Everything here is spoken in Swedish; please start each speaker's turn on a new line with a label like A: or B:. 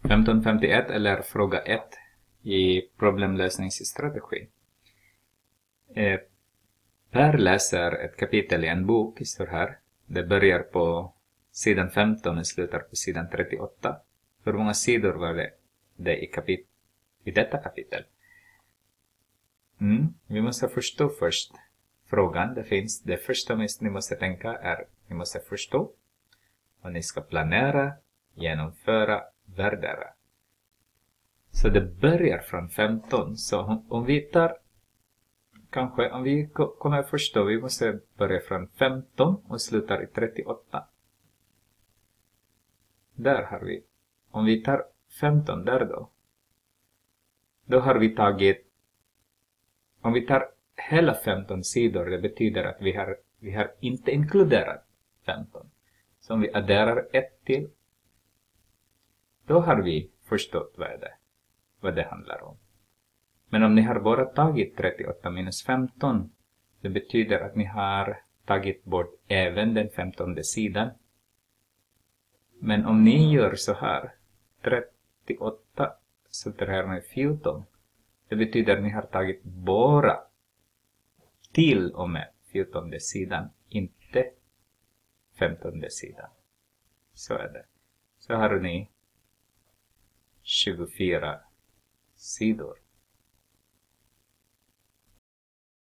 A: 1551 eller fråga 1 i problemlösningsstrategi. Per läser ett kapitel i en bok, står här. Det börjar på sidan 15 och slutar på sidan 38. Hur många sidor var det i detta kapitel? Vi måste förstå först frågan. Det första ni måste tänka är ni måste förstå. Och ni ska planera, genomföra, värdera. Så det börjar från 15. Så om vi kommer förstå, vi måste börja från 15 och slutar i 38. Där har vi. Om vi tar 15 där då har vi tagit, om vi tar hela 15 sidor, det betyder att vi har inte inkluderat 15. Så om vi adderar 1 till, då har vi förstått vad det handlar om. Men om ni har bara tagit 38 minus 15, det betyder att ni har tagit bort även den 15:e sidan. Men om ni gör så här, 38 så drar ni 14. Det betyder att ni har tagit bara till och med 14:e sidan, inte 15:e sidan. Så är det. Så har ni 24 sidor.